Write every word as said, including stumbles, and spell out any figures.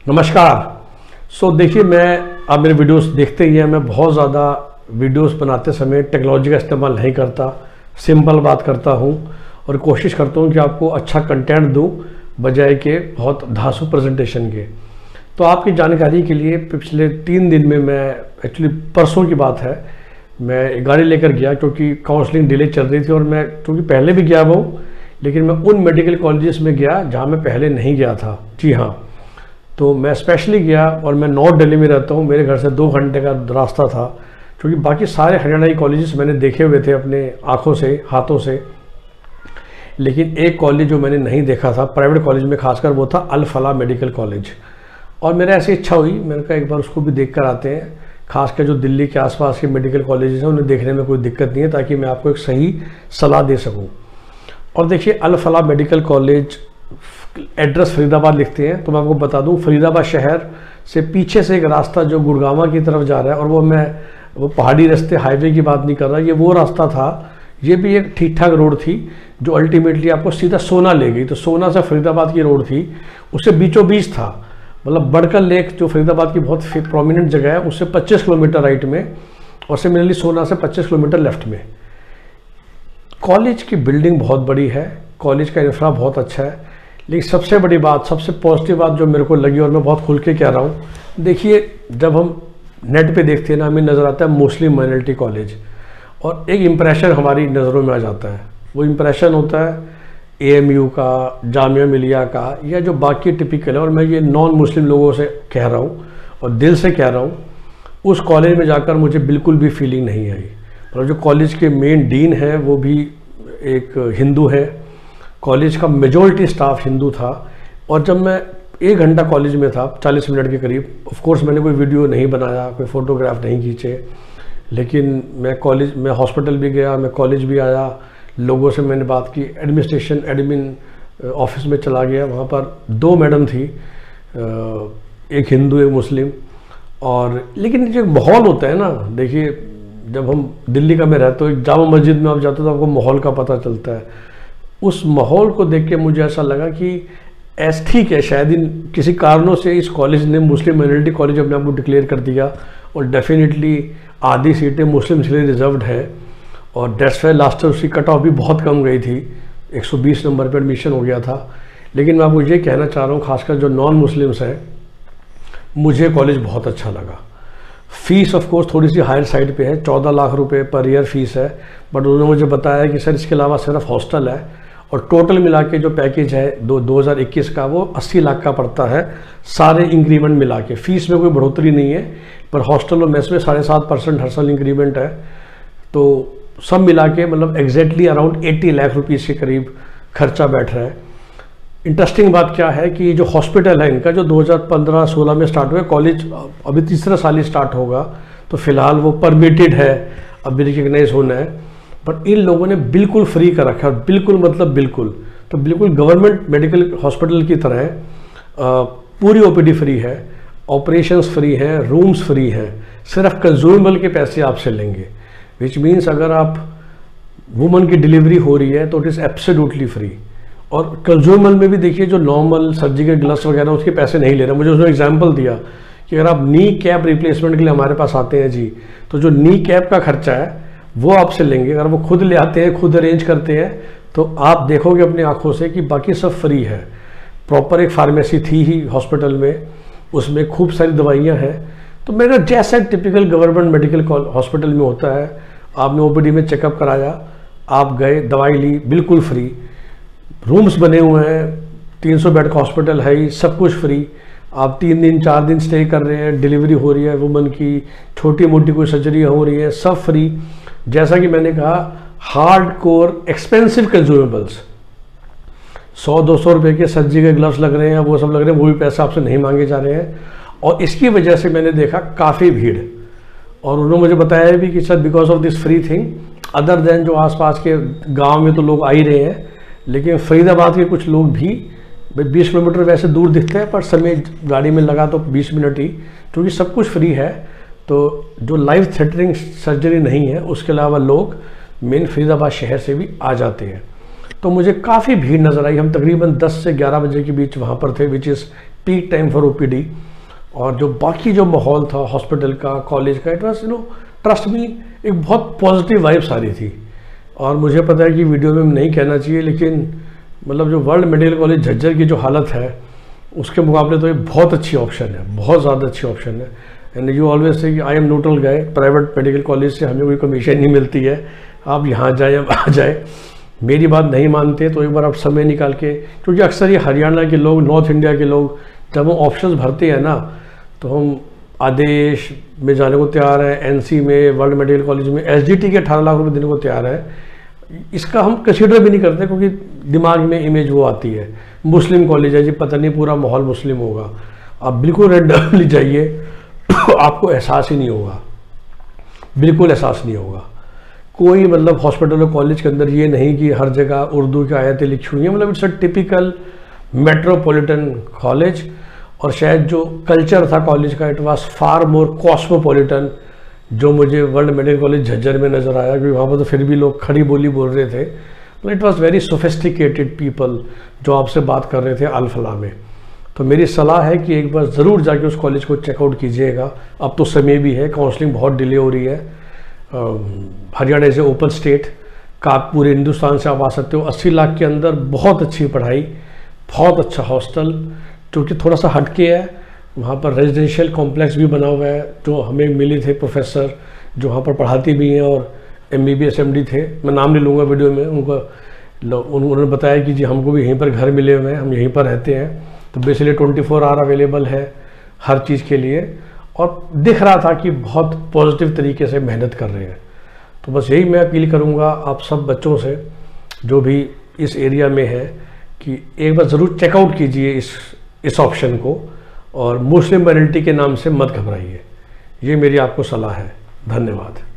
नमस्कार। सो so, देखिए, मैं आप मेरे वीडियोस देखते ही हैं। मैं बहुत ज़्यादा वीडियोस बनाते समय टेक्नोलॉजी का इस्तेमाल नहीं करता, सिंपल बात करता हूं और कोशिश करता हूं कि आपको अच्छा कंटेंट दूं बजाय के बहुत धांसू प्रेजेंटेशन के। तो आपकी जानकारी के लिए पिछले तीन दिन में मैं एक्चुअली परसों की बात है, मैं गाड़ी लेकर गया क्योंकि काउंसलिंग डिले चल रही थी और मैं क्योंकि पहले भी गया हुआ हूँ, लेकिन मैं उन मेडिकल कॉलेजेस में गया जहाँ मैं पहले नहीं गया था। जी हाँ, तो मैं स्पेशली गया और मैं नॉर्थ दिल्ली में रहता हूँ। मेरे घर से दो घंटे का रास्ता था क्योंकि बाकी सारे हरियाणाई कॉलेजेस मैंने देखे हुए थे अपने आँखों से, हाथों से, लेकिन एक कॉलेज जो मैंने नहीं देखा था प्राइवेट कॉलेज में खासकर, वो था अल फलाह मेडिकल कॉलेज। और मेरा ऐसी इच्छा हुई, मैंने कहा एक बार उसको भी देख कर आते हैं। खासकर जो दिल्ली के आसपास के मेडिकल कॉलेजेस हैं उन्हें देखने में कोई दिक्कत नहीं है, ताकि मैं आपको एक सही सलाह दे सकूँ। और देखिए, Al Falah medical college, address Faridabad लिखते हैं, तो मैं आपको बता दूं फरीदाबाद शहर से पीछे से एक रास्ता जो गुड़गांव की तरफ जा रहा है, और वो मैं वो पहाड़ी रास्ते हाईवे की बात नहीं कर रहा, ये वो रास्ता था। ये भी एक ठीक ठाक रोड थी जो अल्टीमेटली आपको सीधा सोना ले गई। तो सोना से फरीदाबाद की रोड थी, उससे बीचों बीच था, मतलब बड़कल लेक जो फरीदाबाद की बहुत प्रोमिनेंट जगह है, उससे पच्चीस किलोमीटर राइट में और सिमिलरली सोना से पच्चीस किलोमीटर लेफ्ट में। कॉलेज की बिल्डिंग बहुत बड़ी है, कॉलेज का इंफ्रा बहुत अच्छा है, लेकिन सबसे बड़ी बात, सबसे पॉजिटिव बात जो मेरे को लगी, और मैं बहुत खुल के कह रहा हूँ, देखिए जब हम नेट पे देखते हैं ना, हमें नज़र आता है मुस्लिम माइनॉरिटी कॉलेज, और एक इम्प्रेशन हमारी नज़रों में आ जाता है। वो इम्प्रेशन होता है ए एम यू का, जामिया मिलिया का, या जो बाकी टिपिकल है। और मैं ये नॉन मुस्लिम लोगों से कह रहा हूँ और दिल से कह रहा हूँ, उस कॉलेज में जाकर मुझे बिल्कुल भी फीलिंग नहीं आई। और जो कॉलेज के मेन डीन है वो भी एक हिंदू है, कॉलेज का मेजॉरिटी स्टाफ हिंदू था। और जब मैं एक घंटा कॉलेज में था, चालीस मिनट के करीब, ऑफ कोर्स मैंने कोई वीडियो नहीं बनाया, कोई फ़ोटोग्राफ नहीं खींचे, लेकिन मैं कॉलेज में हॉस्पिटल भी गया, मैं कॉलेज भी आया, लोगों से मैंने बात की, एडमिनिस्ट्रेशन एडमिन ऑफिस में चला गया। वहाँ पर दो मैडम थी, एक हिंदू एक मुस्लिम। और लेकिन जो माहौल होता है ना, देखिए जब हम दिल्ली का मैं रहता हूँ, एक जामा मस्जिद में आप जाते हो तो आपको माहौल का पता चलता है। उस माहौल को देख के मुझे ऐसा लगा कि ऐसा ठीक है, शायद इन किसी कारणों से इस कॉलेज ने मुस्लिम माइनॉरिटी कॉलेज अपने आप को डिक्लेयर कर दिया, और डेफिनेटली आधी सीटें मुस्लिम के लिए रिजर्व्ड है। और डेट्स वाई लास्ट ईयर उसकी कट ऑफ भी बहुत कम गई थी, एक सौ बीस नंबर पर एडमिशन हो गया था। लेकिन मैं आपको ये कहना चाह रहा हूँ, खासकर जो नॉन मुस्लिम्स हैं, मुझे कॉलेज बहुत अच्छा लगा। फीस ऑफ कोर्स थोड़ी सी हायर साइड पे है, चौदह लाख रुपए पर ईयर फीस है, बट उन्होंने मुझे बताया कि सर इसके अलावा सिर्फ हॉस्टल है, और टोटल मिला के जो पैकेज है दो दो हज़ार इक्कीस का, वो अस्सी लाख का पड़ता है, सारे इंक्रीमेंट मिला के। फीस में कोई बढ़ोतरी नहीं है, पर हॉस्टल और मेस में साढ़े सात परसेंट हर साल इंक्रीमेंट है। तो सब मिला के मतलब एग्जैक्टली अराउंड अस्सी लाख रुपीस के करीब खर्चा बैठ रहा है। इंटरेस्टिंग बात क्या है कि जो हॉस्पिटल है इनका, जो दो हज़ार पंद्रह सोलह में स्टार्ट हुआ, कॉलेज अभी तीसरा साल ही स्टार्ट होगा, तो फिलहाल वो परमिटेड है, अभी रिकग्नाइज होना है, बट इन लोगों ने बिल्कुल फ्री कर रखा है। बिल्कुल मतलब बिल्कुल, तो बिल्कुल गवर्नमेंट मेडिकल हॉस्पिटल की तरह है। पूरी ओ पी डी फ्री है, ऑपरेशंस फ्री हैं, रूम्स फ्री हैं, सिर्फ कंज्यूमेबल के पैसे आपसे लेंगे, विच मीन्स अगर आप वुमन की डिलीवरी हो रही है तो इट इज़ एब्सोल्युटली फ्री। और कंज्यूमेबल में भी देखिए, जो नॉर्मल सर्जिकल ग्लव्स वगैरह उसके पैसे नहीं ले रहे। मुझे उसने एग्जांपल दिया कि अगर आप नी कैप रिप्लेसमेंट के लिए हमारे पास आते हैं जी, तो जो नी कैप का खर्चा है वो आपसे लेंगे। अगर वो खुद ले आते हैं, खुद अरेंज करते हैं, तो आप देखोगे अपनी आंखों से कि बाकी सब फ्री है। प्रॉपर एक फार्मेसी थी ही हॉस्पिटल में, उसमें खूब सारी दवाइयाँ हैं। तो मेरा जैसा टिपिकल गवर्नमेंट मेडिकल हॉस्पिटल में होता है, आपने ओ पी डी में चेकअप कराया, आप गए, दवाई ली, बिल्कुल फ्री। रूम्स बने हुए हैं, तीन सौ बेड का हॉस्पिटल है ही, सब कुछ फ्री। आप तीन दिन चार दिन स्टे कर रहे हैं, डिलीवरी हो रही है वुमन की, छोटी मोटी कोई सर्जरी हो रही है, सब फ्री। जैसा कि मैंने कहा, हार्ड कोर एक्सपेंसिव कंज्यूमेबल्स, सौ दो सौ रुपये के सर्जिकल ग्लव्स लग रहे हैं, वो सब लग रहे हैं, वो भी पैसा आपसे नहीं मांगे जा रहे हैं। और इसकी वजह से मैंने देखा काफ़ी भीड़, और उन्होंने मुझे बताया भी कि sir because of this free thing, other than जो आसपास के गांव में तो लोग आ ही रहे हैं, लेकिन फरीदाबाद के कुछ लोग भी, भाई बीस किलोमीटर वैसे दूर दिखते हैं, पर समय गाड़ी में लगा तो बीस मिनट ही, क्योंकि सब कुछ फ्री है। तो जो लाइफ थ्रेटनिंग सर्जरी नहीं है, उसके अलावा लोग मेन फरीदाबाद शहर से भी आ जाते हैं। तो मुझे काफ़ी भीड़ नज़र आई। हम तकरीबन दस से ग्यारह बजे के बीच वहाँ पर थे, which is peak time for OPD. और जो बाकी जो माहौल था हॉस्पिटल का, कॉलेज का, it was you know trust me एक बहुत पॉजिटिव वाइब्स आ रही थी। और मुझे पता है कि वीडियो में नहीं कहना चाहिए, लेकिन मतलब जो वर्ल्ड मेडिकल कॉलेज झज्जर की जो हालत है उसके मुकाबले तो ये बहुत अच्छी ऑप्शन है, बहुत ज़्यादा अच्छी ऑप्शन है। एंड यू ऑलवेज से कि I am neutral guy, private medical college से हमें कोई कमीशन नहीं मिलती है, आप यहाँ जाए या वहाँ जाए। मेरी बात नहीं मानते तो एक बार आप समय निकाल के, क्योंकि अक्सर ये हरियाणा के लोग, नॉर्थ इंडिया के लोग जब हम ऑप्शंस भरते हैं ना, तो हम आदेश में जाने को तैयार है, एनसी में, वर्ल्ड मेडिकल कॉलेज में, एसडीटी के अठारह लाख रुपए देने को तैयार है। इसका हम कंसीडर भी नहीं करते क्योंकि दिमाग में इमेज वो आती है, मुस्लिम कॉलेज है जी, पता नहीं पूरा माहौल मुस्लिम होगा। आप बिल्कुल रैंडमली जाइए, आपको एहसास ही नहीं होगा, बिल्कुल एहसास नहीं होगा। कोई मतलब हॉस्पिटल और कॉलेज के अंदर ये नहीं कि हर जगह उर्दू की आयतें लिखी हुई हैं, मतलब it's a typical metropolitan college. और शायद जो कल्चर था कॉलेज का, it was far more cosmopolitan, जो मुझे वर्ल्ड मेडिकल कॉलेज झज्जर में नज़र आया, क्योंकि वहाँ पर तो फिर भी लोग खड़ी बोली बोल रहे थे। It was very sophisticated people जो आपसे बात कर रहे थे अल-फलाह में। तो मेरी सलाह है कि एक बार ज़रूर जाके उस कॉलेज को चेकआउट कीजिएगा। अब तो समय भी है, काउंसलिंग बहुत डिले हो रही है। Haryana is a open state का, आप पूरे हिंदुस्तान से आप आ सकते हो। अस्सी लाख के अंदर बहुत अच्छी पढ़ाई, बहुत अच्छा हॉस्टल, जो कि थोड़ा सा हटके है। वहाँ पर रेजिडेंशियल कॉम्प्लेक्स भी बना हुआ है, जो हमें मिले थे प्रोफेसर जो वहाँ पर पढ़ाती भी हैं और M B B S M D थे, मैं नाम नहीं लूँगा वीडियो में। उनको उन्होंने बताया कि जी हमको भी यहीं पर घर मिले हुए हैं, हम यहीं पर रहते हैं। तो basically twenty four hour available है हर चीज़ के लिए, और दिख रहा था कि बहुत पॉजिटिव तरीके से मेहनत कर रहे हैं। तो बस यही मैं अपील करूँगा आप सब बच्चों से जो भी इस एरिया में है कि एक बार ज़रूर चेकआउट कीजिए इस इस ऑप्शन को, और मुस्लिम माइनॉरिटी के नाम से मत घबराइए। ये मेरी आपको सलाह है। धन्यवाद।